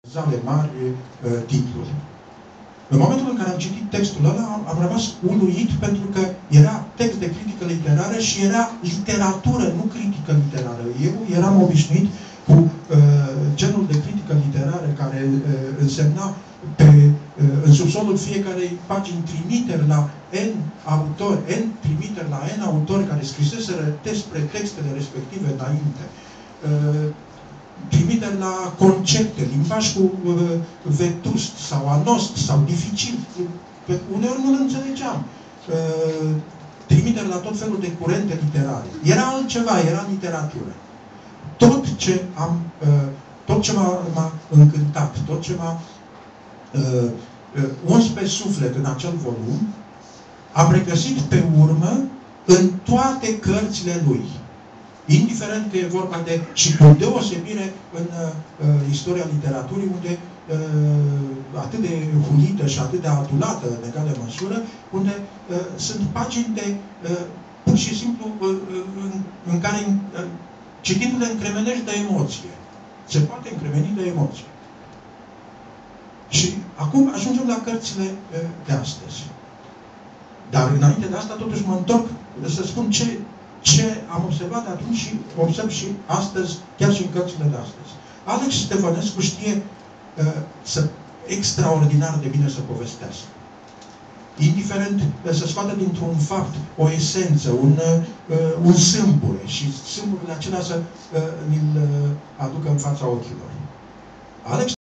zale mari titluri. În momentul în care am citit textul ăla, am rămas uluit pentru că era text de critică literară și era literatură, nu critică literară. Eu eram obișnuit cu genul de critică literară care însemna în subsolul fiecarei pagini trimiteri la N autori, trimiteri la N autori care scriseseră despre textele respective înainte. Trimiteri la concepte, limbaj cu vetust sau anost sau dificil. Uneori nu-l înțelegeam. Trimiteri la tot felul de curente literare. Era altceva, era literatură. Tot ce m-a încântat, tot ce m-a uns pe suflet în acel volum, am regăsit pe urmă în toate cărțile lui. Indiferent că e vorba de, și cu deosebire în istoria literaturii, unde atât de hulită și atât de adulată în egală măsură, unde sunt pagini de pur și simplu în care citindu-le încremenești de emoție. Se poate încremeni de emoție. Și acum ajungem la cărțile de astăzi. Dar înainte de asta, totuși mă întorc să spun ce am observat atunci și observ și astăzi, chiar și în cărțile de astăzi. Alex Stefănescu știe extraordinar de bine să povestească. Indiferent să scoată dintr-un fapt o esență, un sâmbure și sâmburile acelea să ni-l aducă în fața ochilor. Alex